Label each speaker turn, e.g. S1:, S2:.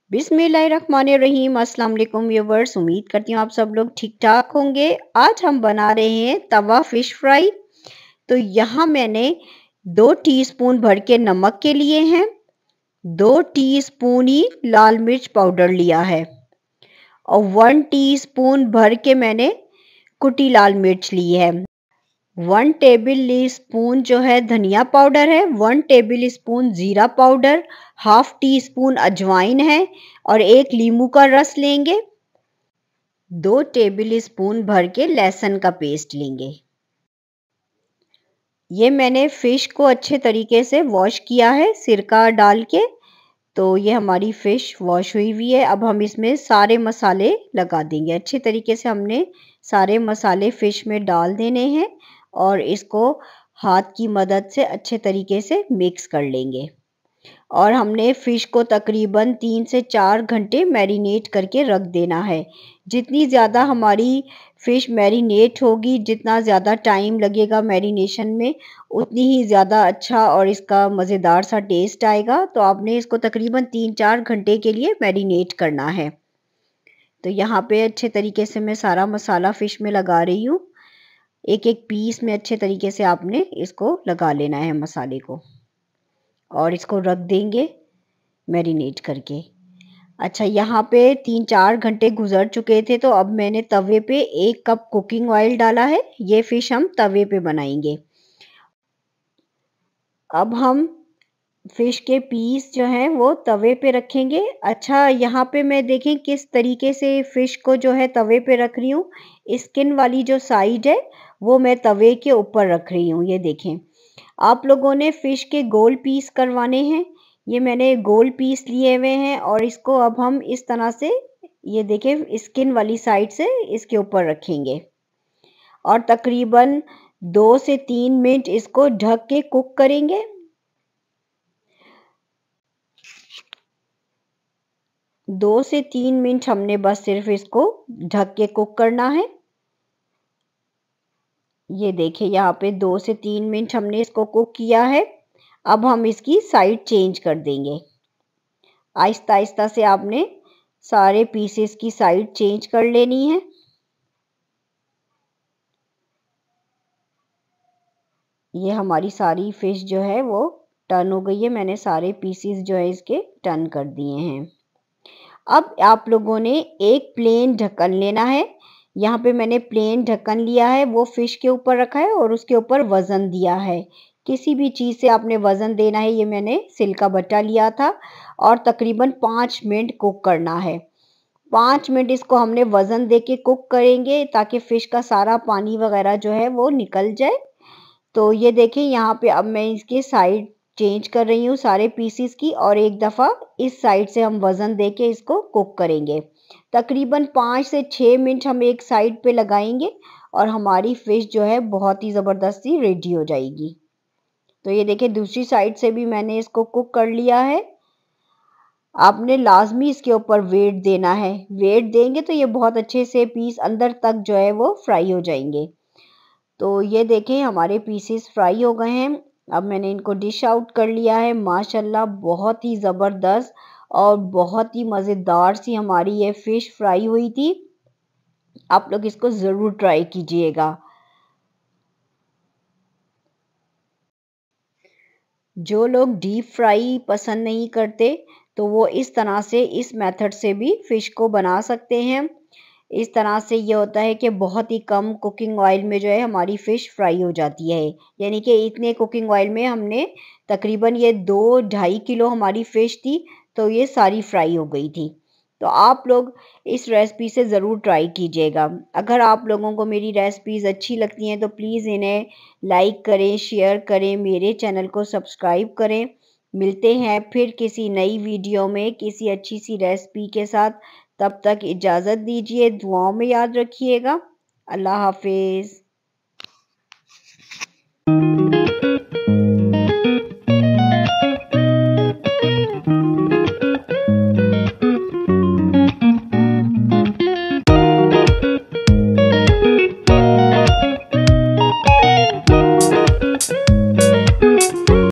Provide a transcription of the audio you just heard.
S1: बिस्मिल्लाहिर्रहमानिर्रहीम। अस्सलाम वालेकुम व्यूवर्स, उम्मीद करती हूँ आप सब लोग ठीक ठाक होंगे। आज हम बना रहे हैं तवा फिश फ्राई। तो यहाँ मैंने 2 टीस्पून भर के नमक के लिए हैं, 2 टीस्पून ही लाल मिर्च पाउडर लिया है और 1 टीस्पून भर के मैंने कुटी लाल मिर्च ली है। 1 टेबल स्पून जो है धनिया पाउडर है, 1 टेबल स्पून जीरा पाउडर, हाफ टी स्पून अजवाइन है और 1 नींबू का रस लेंगे। 2 टेबल स्पून भर के लहसुन का पेस्ट लेंगे। ये मैंने फिश को अच्छे तरीके से वॉश किया है सिरका डाल के। तो ये हमारी फिश वॉश हुई हुई है। अब हम इसमें सारे मसाले लगा देंगे। अच्छे तरीके से हमने सारे मसाले फिश में डाल देने हैं और इसको हाथ की मदद से अच्छे तरीके से मिक्स कर लेंगे। और हमने फ़िश को तकरीबन 3 से 4 घंटे मैरिनेट करके रख देना है। जितनी ज़्यादा हमारी फ़िश मैरिनेट होगी, जितना ज़्यादा टाइम लगेगा मैरिनेशन में, उतनी ही ज़्यादा अच्छा और इसका मज़ेदार सा टेस्ट आएगा। तो आपने इसको तकरीबन 3-4 घंटे के लिए मैरिनेट करना है। तो यहाँ पे अच्छे तरीके से मैं सारा मसाला फ़िश में लगा रही हूँ। एक-एक पीस में अच्छे तरीके से आपने इसको लगा लेना है मसाले को और इसको रख देंगे मैरिनेट करके। अच्छा, यहाँ पे 3-4 घंटे गुजर चुके थे तो अब मैंने तवे पे 1 कप कुकिंग ऑयल डाला है। ये फ़िश हम तवे पे बनाएंगे। अब हम फ़िश के पीस जो हैं वो तवे पे रखेंगे। अच्छा, यहाँ पे मैं देखें किस तरीके से फ़िश को जो है तवे पे रख रही हूँ। स्किन वाली जो साइड है वो मैं तवे के ऊपर रख रही हूँ। ये देखें, आप लोगों ने फ़िश के गोल पीस करवाने हैं। ये मैंने गोल पीस लिए हुए हैं और इसको अब हम इस तरह से, ये देखें, स्किन वाली साइड से इसके ऊपर रखेंगे और तकरीबन 2 से 3 मिनट इसको ढक के कुक करेंगे। 2 से 3 मिनट हमने बस सिर्फ इसको ढक के कुक करना है। ये देखिए, यहाँ पे 2 से 3 मिनट हमने इसको कुक किया है। अब हम इसकी साइड चेंज कर देंगे। आहिस्ता आहिस्ता से आपने सारे पीसेस की साइड चेंज कर लेनी है। ये हमारी सारी फिश जो है वो टर्न हो गई है। मैंने सारे पीसेस जो है इसके टर्न कर दिए हैं। अब आप लोगों ने एक प्लेन ढक्कन लेना है। यहाँ पे मैंने प्लेन ढक्कन लिया है, वो फिश के ऊपर रखा है और उसके ऊपर वज़न दिया है। किसी भी चीज़ से आपने वज़न देना है। ये मैंने सिल्का बट्टा लिया था और तकरीबन 5 मिनट कुक करना है। 5 मिनट इसको हमने वज़न दे के कुक करेंगे ताकि फ़िश का सारा पानी वग़ैरह जो है वो निकल जाए। तो ये देखें, यहाँ पे अब मैं इसकी साइड चेंज कर रही हूँ सारे पीसेस की और एक दफ़ा इस साइड से हम वज़न दे के इसको कुक करेंगे। तकरीबन 5 से 6 मिनट हम एक साइड पे लगाएंगे और हमारी फ़िश जो है बहुत ही ज़बरदस्ती रेडी हो जाएगी। तो ये देखिए, दूसरी साइड से भी मैंने इसको कुक कर लिया है। आपने लाजमी इसके ऊपर वेट देना है। वेट देंगे तो ये बहुत अच्छे से पीस अंदर तक जो है वो फ्राई हो जाएंगे। तो ये देखें, हमारे पीसेस फ्राई हो गए हैं। अब मैंने इनको डिश आउट कर लिया है। माशाल्लाह बहुत ही ज़बरदस्त और बहुत ही मज़ेदार सी हमारी ये फ़िश फ्राई हुई थी। आप लोग इसको ज़रूर ट्राई कीजिएगा। जो लोग डीप फ्राई पसंद नहीं करते तो वो इस तरह से, इस मेथड से भी फ़िश को बना सकते हैं। इस तरह से ये होता है कि बहुत ही कम कुकिंग ऑयल में जो है हमारी फ़िश फ्राई हो जाती है। यानी कि इतने कुकिंग ऑयल में हमने तकरीबन ये 2-2.5 किलो हमारी फ़िश थी, तो ये सारी फ्राई हो गई थी। तो आप लोग इस रेसिपी से ज़रूर ट्राई कीजिएगा। अगर आप लोगों को मेरी रेसिपीज़ अच्छी लगती हैं तो प्लीज़ इन्हें लाइक करें, शेयर करें, मेरे चैनल को सब्सक्राइब करें। मिलते हैं फिर किसी नई वीडियो में किसी अच्छी सी रेसिपी के साथ। तब तक इजाज़त दीजिए। दुआओं में याद रखिएगा। अल्लाह हाफ़िज़।